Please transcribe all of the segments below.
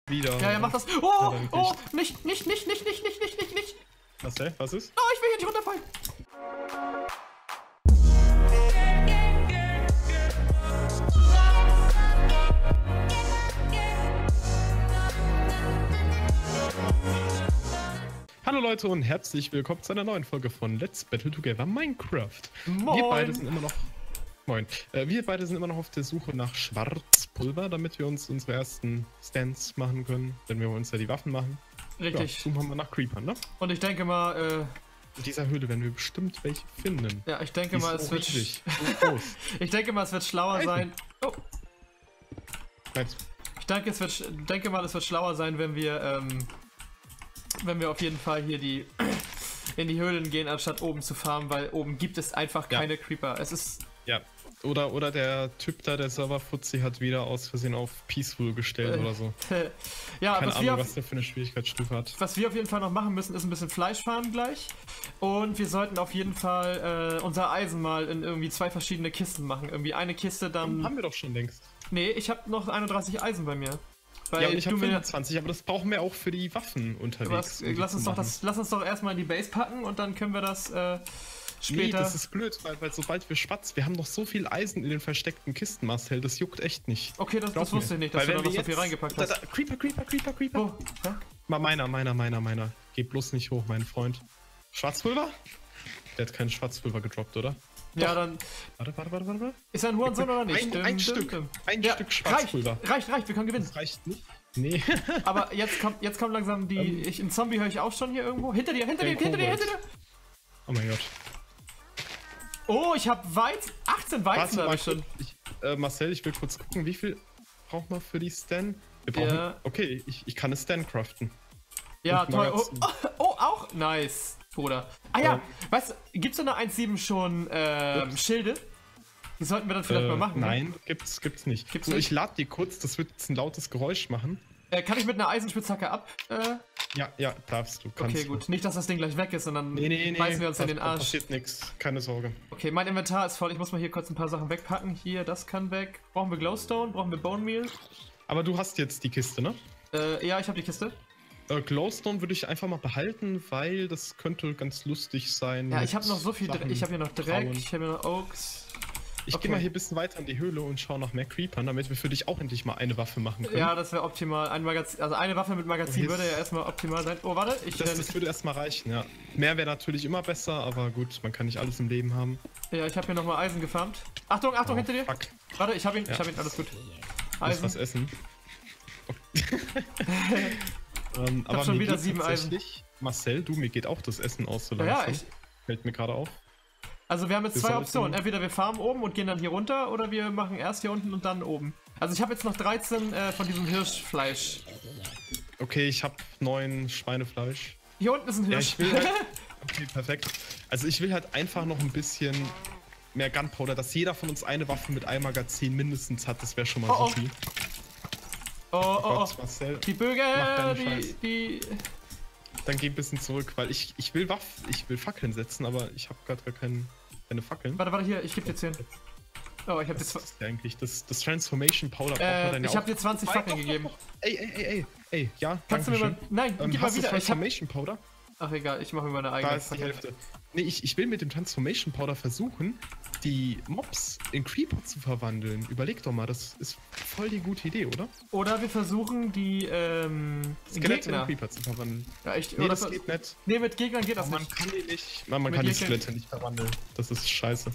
Wieder. Ja, mach das. Oh, oh, nicht. Was denn? Was ist? Oh, ich will hier nicht runterfallen. Hallo Leute und herzlich willkommen zu einer neuen Folge von Let's Battle Together Minecraft. Moin. Wir beide sind immer noch... Moin. Wir beide sind immer noch auf der Suche nach Schwarzpulver, damit wir uns unsere ersten Stands machen können, denn wir wollen uns ja die Waffen machen. Richtig. Ja, suchen wir mal nach Creepern, ne? Und ich denke mal, In dieser Höhle werden wir bestimmt welche finden. ja, ich denke Die mal, ist es so wird. riesig, so groß. Ich denke mal, es wird schlauer sein. Oh, Nice. ich denke mal, es wird schlauer sein, wenn wir auf jeden Fall hier in die Höhlen gehen, anstatt oben zu farmen, weil oben gibt es einfach keine Creeper. Es ist. Ja. Oder der Typ da, der Server-Fuzzi, hat wieder aus Versehen auf Peaceful gestellt oder so. Ja, Keine Ahnung, was der für eine Schwierigkeitsstufe hat. was wir auf jeden Fall noch machen müssen, ist ein bisschen Fleisch farmen gleich. Und wir sollten auf jeden Fall unser Eisen mal in irgendwie 2 verschiedene Kisten machen. Irgendwie eine Kiste dann. Haben wir doch schon längst. Nee, ich habe noch 31 Eisen bei mir. Weil Ja, und ich habe du mir. 25, aber das brauchen wir auch für die Waffen unterwegs. Lass uns doch erstmal in die Base packen und dann können wir das später. Nee, das ist blöd, weil sobald wir haben noch so viel Eisen in den versteckten Kisten, Marcel, das juckt echt nicht. Okay, das wusste ich nicht, dass du da noch so viel reingepackt hast. Creeper. Oh, hä? Meiner. Geh bloß nicht hoch, mein Freund. Schwarzpulver? Der hat kein Schwarzpulver gedroppt, oder? Ja, dann. Warte. Ist er ein Hurensohn oder nicht? Ein Stück Schwarzpulver. Reicht, wir können gewinnen. Das reicht nicht. Nee. Aber jetzt kommt langsam die. Einen Zombie höre ich auch schon hier irgendwo. Hinter dir! Oh mein Gott. Oh, ich habe 18 Weizen habe ich schon. Marcel, ich will kurz gucken, wie viel braucht man für die Stan? Wir brauchen. Ja. Okay, ich kann eine Stan craften. Ja, Und toll. Magazin. Oh, auch nice, Bruder. Ah ja, weißt du, gibt's in der 1.7 schon Schilde? Die sollten wir dann vielleicht mal machen. Nein, gibt's nicht. Gibt's So, nicht? ich lade die kurz, das wird jetzt ein lautes Geräusch machen. Kann ich mit einer Eisenspitzhacke ab? Ja, darfst du. Kannst Okay, du. gut. Nicht, dass das Ding gleich weg ist, sondern Nee, beißen wir uns in da den Arsch. passiert nichts, keine Sorge. Okay, mein Inventar ist voll. Ich muss mal hier kurz ein paar Sachen wegpacken. Hier, das kann weg. Brauchen wir Glowstone? Brauchen wir Bone Meal? Aber du hast jetzt die Kiste, ne? Ja, ich habe die Kiste. Glowstone würde ich einfach mal behalten, weil das könnte ganz lustig sein. Ja, mit ich habe noch so viel Sachen Ich habe hier noch Dreck, bauen. ich habe hier noch Oaks. Ich Okay. gehe mal hier ein bisschen weiter in die Höhle und schaue nach mehr Creepern, damit wir für dich auch endlich mal eine Waffe machen können. Ja, das wäre optimal. Ein Magazin, also eine Waffe mit Magazin Jetzt- würde ja erstmal optimal sein. Oh, warte, Das würde erstmal reichen, ja. Mehr wäre natürlich immer besser, aber gut, man kann nicht alles im Leben haben. ja, ich habe hier nochmal Eisen gefarmt. Achtung, hinter dir. Fuck. Warte, ich habe ihn, alles gut. Muss was Eisen. essen. Aber schon mir wieder geht 7 Eisen. tatsächlich, Marcel, mir geht auch das Essen aus so Ja, langsam. ich, Fällt mir gerade auf. also wir haben jetzt Wir 2 sollten- Optionen. Entweder wir farmen oben und gehen dann hier runter oder wir machen erst hier unten und dann oben. Also ich habe jetzt noch 13 von diesem Hirschfleisch. Okay, ich habe 9 Schweinefleisch. Hier unten ist ein Ja, Hirsch. ich will halt, okay, perfekt. Also ich will halt einfach noch ein bisschen mehr Gunpowder, dass jeder von uns eine Waffe mit einem Magazin mindestens hat. Das wäre schon mal Oh, oh. supi. oh. Gott, Marcel, Die Bögen, Mach deinen Scheiß. die... dann geh ein bisschen zurück, weil ich will Fackeln setzen, aber ich habe gerade gar keine Fackeln. Warte, hier, ich gebe dir 10. Oh, ich habe dir, Das ist ja eigentlich das Transformation Powder braucht man dann ja ich habe auch. dir 20 Fackeln gegeben. Ey, ja, Kannst du mir mal... Nein, gib mal hast du wieder. Transformation Powder? Ach egal, ich mache mir meine eigene Da ist die Hälfte. Nee, ich will mit dem Transformation Powder versuchen, die Mobs in Creeper zu verwandeln. Überleg doch mal, das ist voll die gute Idee, oder? Oder wir versuchen die Skelette in Gegner. Creeper zu verwandeln. Ja, echt, Nee, oder das geht nicht. Nee, mit Gegnern geht das Man nicht. kann die nicht. Man Mit kann die Gegnern- Skelette nicht verwandeln. Das ist scheiße.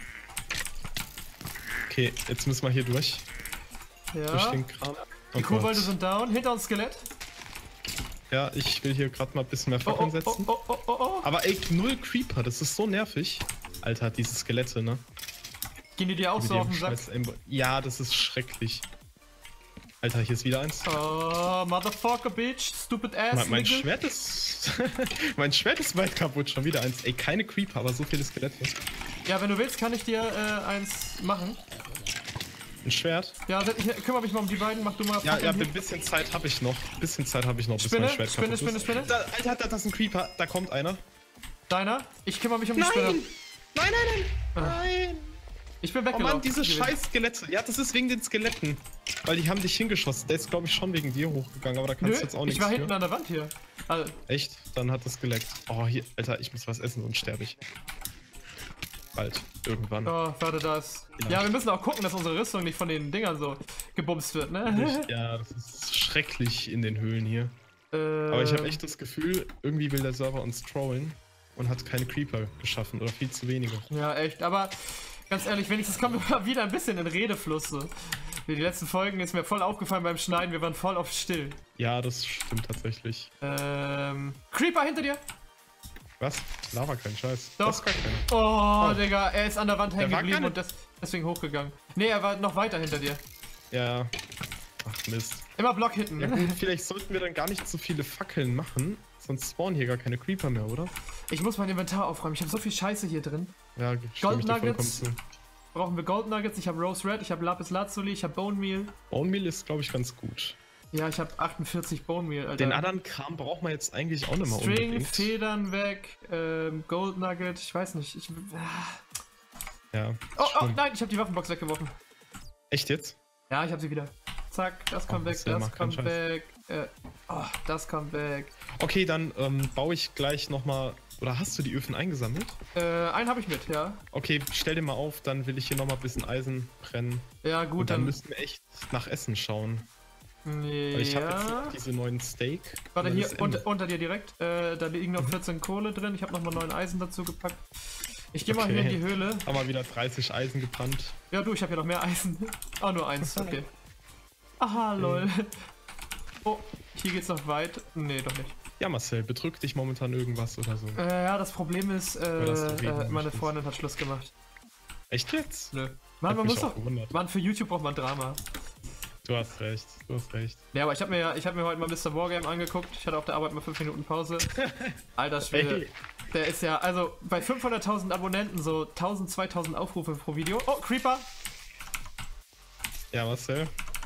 Okay, jetzt müssen wir hier durch. Durch Ja, den Kran. Oh die Kobolde Gott. sind down. Hinter uns Skelett. Ja, ich will hier gerade mal ein bisschen mehr Oh, Fackeln oh, setzen. oh. Aber ey, 0 Creeper, das ist so nervig. Alter, diese Skelette, ne? Gehen die dir auch Mit so auf ihrem den Sack? scheiß Ja, das ist schrecklich. Alter, hier ist wieder eins. Oh, Motherfucker, Bitch. Stupid ass. Mein nigga. Schwert ist... mein Schwert ist bald kaputt, schon wieder eins. Ey, keine Creeper, aber so viele Skelette. Ja, wenn du willst, kann ich dir eins machen. Ein Schwert? Ja, ich kümmere mich mal um die beiden. Mach du mal Ja, Fackeln ein hier. bisschen Zeit habe ich noch. Bis mein Spinne, Schwert Spinne, kaputt Spinne, ist. Spinne. Da, Alter, das ist ein Creeper. Da kommt einer. Deiner? Ich kümmere mich um die Spinne. Nein! Nein! Ich bin Oh weggelaufen. Mann, diese scheiß Skelette. Ja, das ist wegen den Skeletten. Weil die haben dich hingeschossen. Der ist, glaube ich, schon wegen dir hochgegangen, aber da kannst du jetzt auch nichts ich war für. hinten an der Wand hier. Also, Echt? Dann hat das geleckt. Oh, hier, Alter, ich muss was essen, sonst sterbe ich. Bald. Irgendwann. oh, warte, das. Ja, wir müssen auch gucken, dass unsere Rüstung nicht von den Dingern so gebumst wird, ne? Ja, das ist schrecklich in den Höhlen hier. Aber ich habe echt das Gefühl, irgendwie will der Server uns trollen und hat keine Creeper geschaffen oder viel zu wenige. Ja, echt, aber ganz ehrlich, wenigstens kommen wir mal wieder ein bisschen in Redefluss. So. Wie die letzten Folgen ist mir voll aufgefallen beim Schneiden, wir waren voll oft still. Ja, das stimmt tatsächlich. Creeper hinter dir! Was? Lava, kein Scheiß. Doch. Das ist gar keiner. Oh, Digga, er ist an der Wand hängen war geblieben gar und deswegen hochgegangen. Nee, er war noch weiter hinter dir. Ja. Ach Mist. Immer Block hinten. Ja gut, vielleicht sollten wir dann gar nicht so viele Fackeln machen, sonst spawnen hier gar keine Creeper mehr, oder? Ich muss mein Inventar aufräumen, ich habe so viel Scheiße hier drin. Ja, Gold ich dir vollkommen Nuggets. zu. Brauchen wir Gold Nuggets, ich habe Rose Red, ich habe Lapis Lazuli, ich habe Bone Meal. Bone Meal ist, glaube ich, ganz gut. Ja, ich habe 48 Bone Meal, Alter. Den anderen Kram braucht man jetzt eigentlich auch nicht mehr String, unbedingt. Federn weg, Gold Nugget, ich weiß nicht. Ja. Oh, nein, ich habe die Waffenbox weggeworfen. Echt jetzt? Ja, ich habe sie wieder. Zack, das kommt weg, Marcel, das mach keinen kommt weg. Das kommt weg. Okay, dann baue ich gleich nochmal. Oder hast du die Öfen eingesammelt? Einen habe ich mit, ja. Okay, stell dir mal auf, dann will ich hier nochmal ein bisschen Eisen brennen. Ja, gut, Und dann müssen wir echt nach Essen schauen. Weil ich habe jetzt noch diese neuen Steak. Warte, hier unter dir direkt. Da liegen noch 14 Kohle drin. Ich habe nochmal 9 Eisen dazu gepackt. Ich gehe mal hier in die Höhle. Haben wir wieder 30 Eisen gebrannt. Ja, du, ich habe hier noch mehr Eisen. Ah, nur 1, okay. Aha, lol. Oh, hier geht's noch weit. Nee, doch nicht. Ja, Marcel, bedrückt dich momentan irgendwas oder so? Ja, das Problem ist, meine Freundin hat Schluss gemacht. Echt jetzt? Nö. Mann, man muss doch. Gewundert. Mann, für YouTube braucht man Drama. Du hast recht, du hast recht. Ja, aber ich hab mir heute mal Mr. Wargame angeguckt. Ich hatte auf der Arbeit mal 5 Minuten Pause. Alter Schwede. Hey. Der ist ja, also bei 500.000 Abonnenten so 1.000, 2.000 Aufrufe pro Video. Oh, Creeper! Ja, Marcel.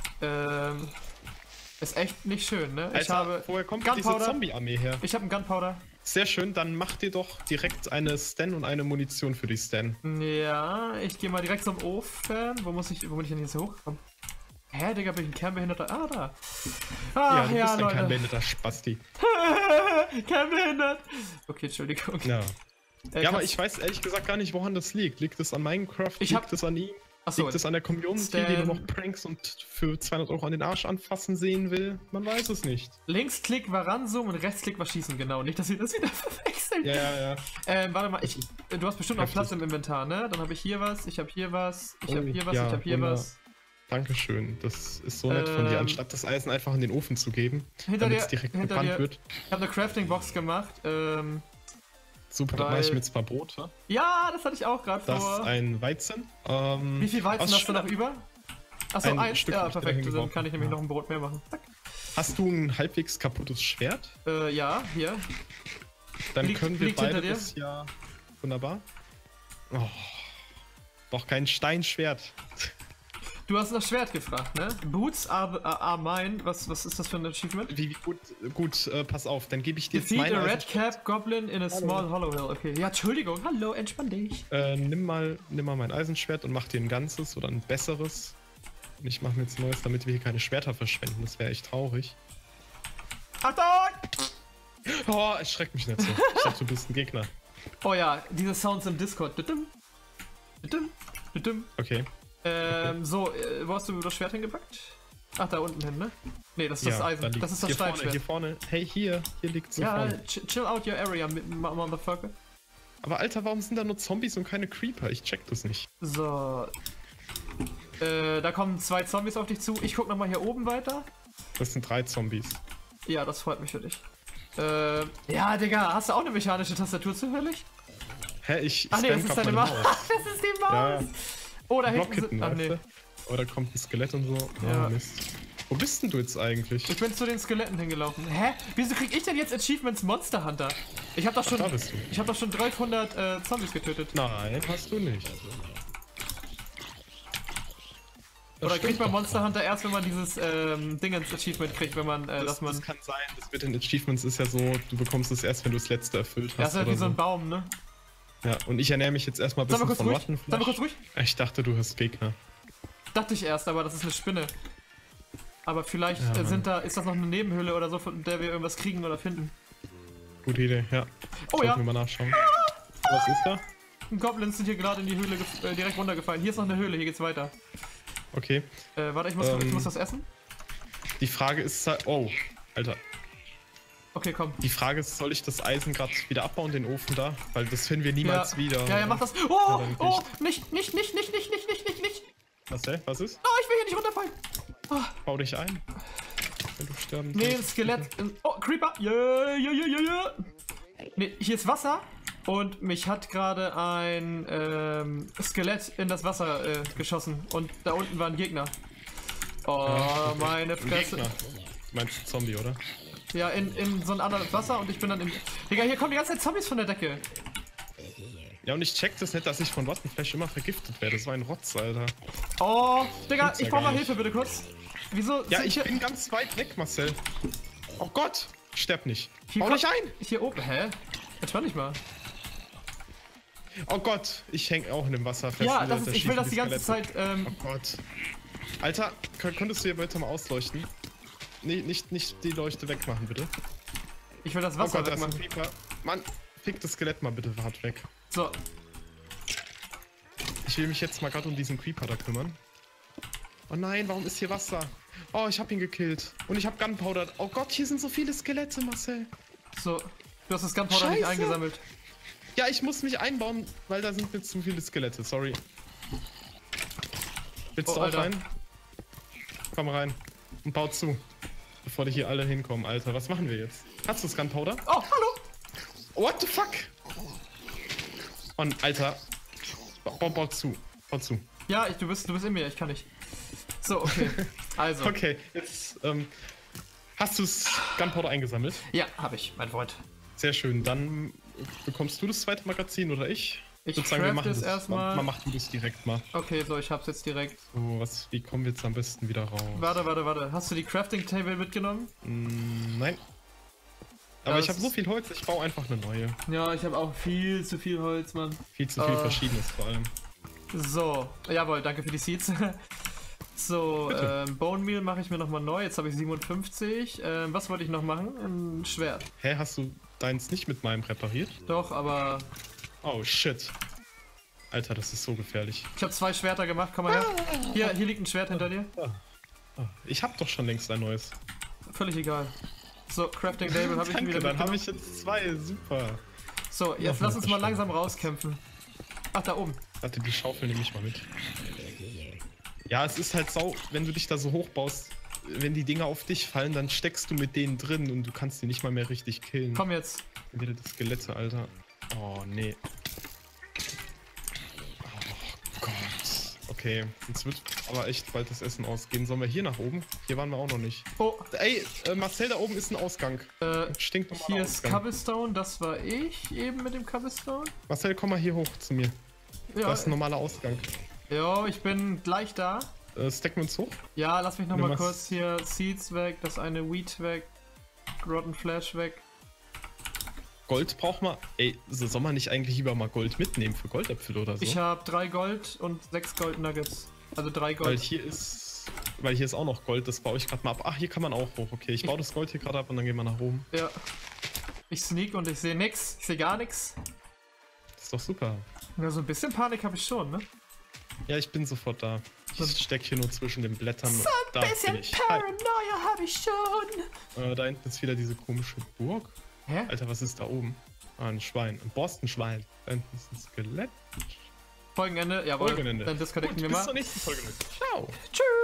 Ist echt nicht schön, ne? Alter, Ich habe woher kommt Gunpowder. diese Zombie-Armee her? Ich habe einen Gunpowder. Sehr schön, dann mach dir doch direkt eine Stan und eine Munition für die Stan. Ja, ich gehe mal direkt zum Ofen. Wo bin ich denn jetzt hier hochgekommen? Hä, Digga, bin ich ein Kernbehinderter? Ah, da. Ja, Ach, du bist ein Leute. kernbehinderter Spasti. Kernbehindert. Okay, Entschuldigung. Ja. Ja, aber ich weiß ehrlich gesagt gar nicht, woran das liegt. Liegt es an Minecraft? Liegt es an ihm? Achso, Liegt es an der Community, die nur noch Pranks und für 200 € an den Arsch anfassen sehen will? Man weiß es nicht. Linksklick war ranzoomen und Rechtsklick war schießen, genau. Nicht, dass wir das wieder verwechseln. Ja. Warte mal, du hast bestimmt noch Platz im Inventar, ne? Dann habe ich hier was, ich habe hier was, ich habe hier was, ja, ich habe hier was. Dankeschön, das ist so nett von dir, anstatt das Eisen einfach in den Ofen zu geben, damit es direkt gebrannt wird. Ich habe eine Crafting-Box gemacht, Super, das mache ich mit zwei Brote. Ja, das hatte ich auch gerade vor. Das ist ein Weizen. Wie viel Weizen hast du noch über? Achso, eins. Stück Ja, perfekt, dann kann ich nämlich noch ein Brot mehr machen. Zack. Hast du ein halbwegs kaputtes Schwert? Ja, hier. Dann können wir beide das ja... Wunderbar. Oh, doch kein Steinschwert. Du hast nach Schwert gefragt, ne? Boots are mine. Was ist das für ein Achievement? Gut, pass auf, dann gebe ich dir jetzt Defeat meine a red cap goblin in a small hollow hill. Okay, ja, Entschuldigung. Hallo, entspann dich. Nimm mal mein Eisenschwert und mach dir ein ganzes oder ein besseres. Und ich mache mir jetzt ein neues, damit wir hier keine Schwerter verschwenden. Das wäre echt traurig. Achtung! Oh, es schreckt mich nicht so. Ich dachte, du bist ein Gegner. Oh ja, diese Sounds im Discord. Okay. So, wo hast du das Schwert hingepackt? Ach, da unten hin, ne? Ne, das ist das Eisen. Das ist das Steinschwert. Hier vorne. Hey, hier liegt es ja, vorne. Chill out your area, motherfucker. Aber Alter, warum sind da nur Zombies und keine Creeper? Ich check das nicht. So. Da kommen 2 Zombies auf dich zu. Ich guck nochmal hier oben weiter. Das sind 3 Zombies. Ja, das freut mich für dich. Ja, Digga, hast du auch eine mechanische Tastatur zufällig? Hä, ich Ach nee, das ist deine Maus. Das ist die Maus. Ja. Oh, da hinten sind... Ach nee. Oder kommt ein Skelett und so. Ja. Oh, Mist. Wo bist denn du jetzt eigentlich? Ich bin zu den Skeletten hingelaufen. Hä? Wieso krieg ich denn jetzt Achievements Monster Hunter? Ich hab doch schon... Da bist du. Ich hab doch schon 300 Zombies getötet. Nein, hast du nicht. Oder kriegt man Monster Hunter erst, wenn man dieses Dingens Achievement kriegt, wenn man, das kann sein, das mit den Achievements ist ja so, du bekommst es erst, wenn du das letzte erfüllt hast. Ja, ist halt wie so ein Baum, ne? Ja, und ich ernähre mich jetzt erstmal ein bisschen von Rottenfleisch. Sag mal kurz ruhig. Ich dachte, du hast Gegner. Dachte ich erst, aber das ist eine Spinne. Aber vielleicht ist das noch eine Nebenhöhle oder so, von der wir irgendwas kriegen oder finden. Gute Idee, ja. Oh ja. Sollten wir mal nachschauen. Was ist da? Goblins sind hier gerade in die Höhle direkt runtergefallen. Hier ist noch eine Höhle, hier geht's weiter. Okay. Warte, ich muss das essen. Die Frage ist, oh, Alter. Okay, komm. Die Frage ist, soll ich das Eisen gerade wieder abbauen, den Ofen da? Weil das finden wir niemals wieder. Ja, mach das. Oh, nicht. Was denn? Was ist? Oh, ich will hier nicht runterfallen. Oh. Bau dich ein. Wenn du sterben Nee, ein sollst. Skelett. Oh, Creeper. Yeah. Nee, hier ist Wasser. Und mich hat gerade ein Skelett in das Wasser geschossen. Und da unten war ein Gegner. Oh, Ja, okay. meine Fresse. Gegner. Du meinst Zombie, oder? Ja, in so ein anderes Wasser und ich bin dann in... Digga, hier kommen die ganze Zeit Zombies von der Decke. Ja, und ich check das nicht, dass ich von Rottenfleisch immer vergiftet werde. Das war ein Rotz, Alter. Oh, Digga, Gibt's ja ich brauch gar mal nicht. Hilfe, bitte kurz. Wieso Ja, sind ich hier... bin ganz weit weg, Marcel. Oh Gott! Sterb nicht. Hier Bau kommt- dich ein! Hier oben, hä? Entspann dich mal. Oh Gott, ich häng auch in dem Wasser fest. Ja, Da ich will schießen das die ganze Skelette. Zeit... Oh Gott. Alter, könntest du hier bitte mal ausleuchten? Nee, nicht die Leuchte wegmachen, bitte. Ich will das Oh Wasser Gott, da ist ein wegmachen. Creeper. Mann, fick das Skelett mal bitte hart weg. So, Ich will mich jetzt mal gerade um diesen Creeper da kümmern. Oh nein, warum ist hier Wasser? Oh, ich hab ihn gekillt. Und ich hab Gunpowder. Oh Gott, hier sind so viele Skelette, Marcel. so. Du hast das Gunpowder nicht Scheiße. eingesammelt. Ja, ich muss mich einbauen, weil da sind jetzt zu viele Skelette. Sorry. Willst Oh, du auch Alter. rein? Komm rein. Und bau zu. Bevor die hier alle hinkommen, Alter. Was machen wir jetzt? Hast du das Gunpowder? Oh, hallo! What the fuck? Und Alter. Bau zu. Bau zu. Ja, du bist in mir, ich kann nicht. So, okay. Also. Okay, jetzt hast du das Gunpowder eingesammelt? Ja, habe ich, mein Freund. Sehr schön. Dann bekommst du das zweite Magazin oder ich? Ich würde sagen, wir craft machen es das erstmal. Mach du das direkt mal. Okay, so, ich hab's jetzt direkt. So, wie kommen wir jetzt am besten wieder raus? Warte. Hast du die Crafting Table mitgenommen? Nein. Aber Ja, ich habe das so ist- viel Holz, ich baue einfach eine neue. Ja, ich habe auch viel zu viel Holz, Mann. Viel zu viel Verschiedenes vor allem. So, jawohl, danke für die Seeds. So, Bone Meal mache ich mir nochmal neu. Jetzt habe ich 57. Was wollte ich noch machen? Ein Schwert. Hä, hast du deins nicht mit meinem repariert? Doch, aber Oh shit. Alter, das ist so gefährlich. ich habe 2 Schwerter gemacht. Komm mal her. Hier liegt ein Schwert hinter dir. Ich hab doch schon längst ein neues. Völlig egal. So, Crafting Table habe ich Danke, wieder dann habe mitgenommen. ich jetzt 2. Super. So, jetzt Noch lass uns mal eine langsam rauskämpfen. Ach, da oben. Warte, die Schaufel nehme ich mal mit. Ja, es ist halt sau, wenn du dich da so hoch baust, wenn die Dinger auf dich fallen, dann steckst du mit denen drin und du kannst die nicht mal mehr richtig killen. Komm jetzt. Wieder die Skelette, Alter. Oh, nee. Oh Gott. Okay, jetzt wird aber echt bald das Essen ausgehen. Sollen wir hier nach oben? Hier waren wir auch noch nicht. Oh, Ey, Marcel, da oben ist ein Ausgang. Stinkt nochmal hier ist Ausgang. Cobblestone. Das war ich eben mit dem Cobblestone. Marcel, komm mal hier hoch zu mir. Ja, Das ist ein normaler Ausgang. jo, ich bin gleich da. Stacken wir uns hoch? Ja, lass mich noch mal Nimm was. kurz hier Seeds weg, das eine Wheat weg, Rotten Flash weg. Gold braucht man. Ey, soll man nicht eigentlich lieber mal Gold mitnehmen für Goldäpfel oder so? Ich habe 3 Gold und 6 Gold Nuggets. Also 3 Weil Gold. hier ist auch noch Gold, das baue ich gerade mal ab. Ach, hier kann man auch hoch. Okay, ich baue das Gold hier gerade ab und dann gehen wir nach oben. Ja. Ich sneak und ich sehe nix. Ich sehe gar nichts. Das ist doch super. Ja, so ein bisschen Panik habe ich schon, ne? Ja, ich bin sofort da. Ich stecke hier nur zwischen den Blättern. So Da ein bisschen bin ich. Paranoia habe ich schon. Da hinten ist wieder diese komische Burg. Hä? Alter, was ist da oben? Ah, ein Schwein. Ein Borstenschwein. Da hinten ist ein Skelett. Folgenende? Jawohl. Folgenende. Dann disconnecten wir Bis mal. zur nächsten Folge. Ciao. Tschüss.